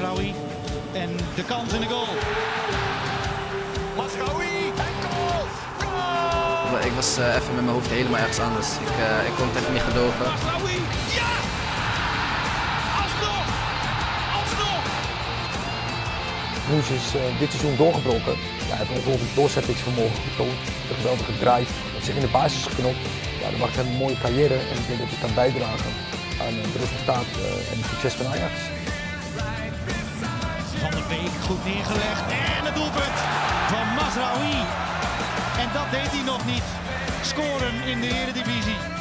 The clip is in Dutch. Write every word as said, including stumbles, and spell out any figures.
Mazraoui en de kans in de goal. Mazraoui en goal! Goal! Ik was uh, even met mijn hoofd helemaal ergens anders. Ik, uh, ik kon het even niet geloven. Mazraoui, ja! Alsnog! Alsnog! Moes is uh, dit seizoen doorgebroken. Ja, hij heeft een ongelooflijk doorzettingsvermogen getoond. Een geweldige drive. Heeft zich in de basis geknopt. Ja, dat maakt hem een mooie carrière en ik denk dat hij kan bijdragen aan het resultaat uh, en het succes van Ajax. Van der Beek goed neergelegd en het doelpunt van Mazraoui. En dat deed hij nog niet. Scoren in de Eredivisie.